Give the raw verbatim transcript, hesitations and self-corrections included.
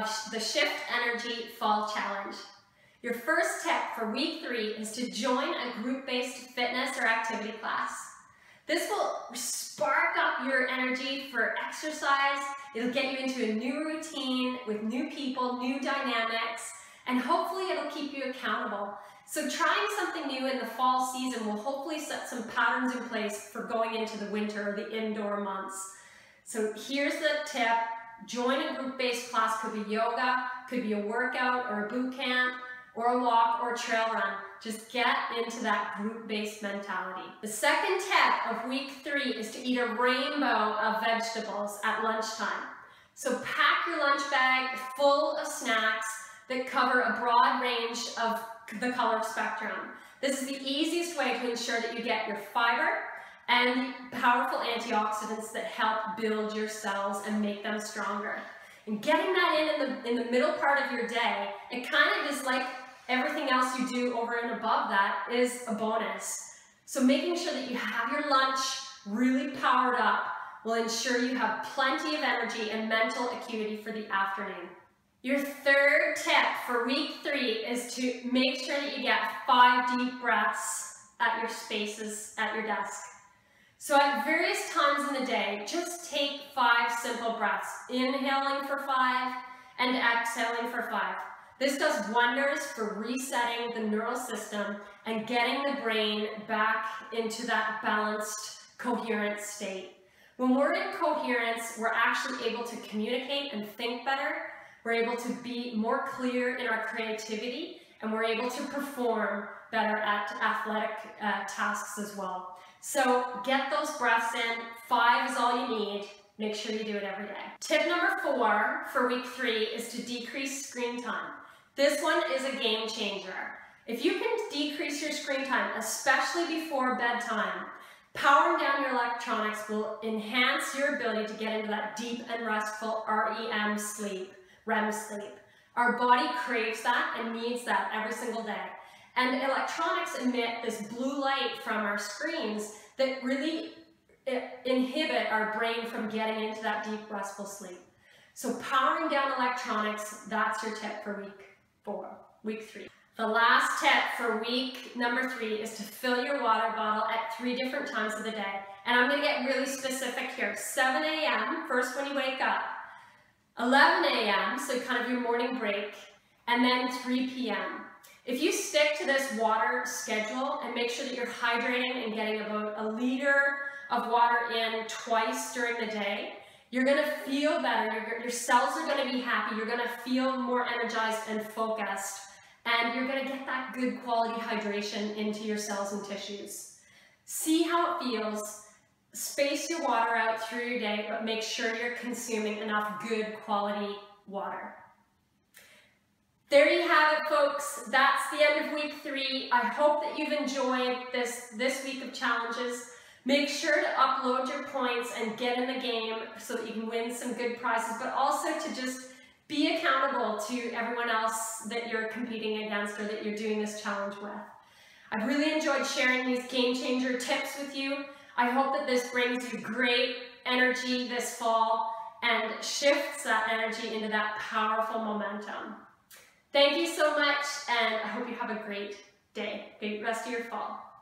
of the Shift Energy Fall Challenge. Your first tip for week three is to join a group-based fitness or activity class. This will spark up your energy for exercise. It'll get you into a new routine with new people, new dynamics, and hopefully it'll keep you accountable. So trying something new in the fall season will hopefully set some patterns in place for going into the winter or the indoor months. So here's the tip. Join a group-based class. Could be yoga, could be a workout or a boot camp, or a walk or a trail run. Just get into that group-based mentality. The second tip of week three is to eat a rainbow of vegetables at lunchtime. So pack your lunch bag full of snacks that cover a broad range of the color spectrum. This is the easiest way to ensure that you get your fiber and powerful antioxidants that help build your cells and make them stronger. And getting that in in the, in the middle part of your day, it kind of is like everything else you do over and above that is a bonus. So making sure that you have your lunch really powered up will ensure you have plenty of energy and mental acuity for the afternoon. Your third tip for week three is to make sure that you get five deep breaths at your spaces at your desk. So at various times in the day, just take five simple breaths, inhaling for five and exhaling for five. This does wonders for resetting the neural system and getting the brain back into that balanced, coherent state. When we're in coherence, we're actually able to communicate and think better. We're able to be more clear in our creativity, and we're able to perform better at athletic uh, tasks as well. So get those breaths in. Five is all you need. Make sure you do it every day. Tip number four for week three is to decrease screen time. This one is a game changer. If you can decrease your screen time, especially before bedtime, powering down your electronics will enhance your ability to get into that deep and restful R E M sleep, R E M sleep. Our body craves that and needs that every single day. And electronics emit this blue light from our screens that really inhibit our brain from getting into that deep, restful sleep. So powering down electronics, that's your tip for week four, week three. The last tip for week number three is to fill your water bottle at three different times of the day. And I'm gonna get really specific here. seven A M, first when you wake up. eleven A M, so kind of your morning break, and then three P M If you stick to this water schedule and make sure that you're hydrating and getting about a liter of water in twice during the day, you're gonna feel better, your, your cells are gonna be happy, you're gonna feel more energized and focused, and you're gonna get that good quality hydration into your cells and tissues. See how it feels. Space your water out through your day, but make sure you're consuming enough good quality water. There you have it, folks. That's the end of week three. I hope that you've enjoyed this, this week of challenges. Make sure to upload your points and get in the game so that you can win some good prizes, but also to just be accountable to everyone else that you're competing against or that you're doing this challenge with. I've really enjoyed sharing these game changer tips with you. I hope that this brings you great energy this fall and shifts that energy into that powerful momentum. Thank you so much, and I hope you have a great day, great rest of your fall.